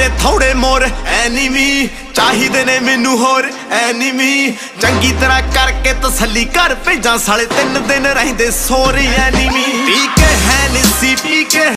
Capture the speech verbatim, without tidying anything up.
मेरे थोड़े मोर एनीमी चाहिए ने मैनू होर एनीमी चंगी तरह करके तसल्ली कर भेजा साले तीन दिन रहिंदे सोरे एनीमी पी के है निसी पी के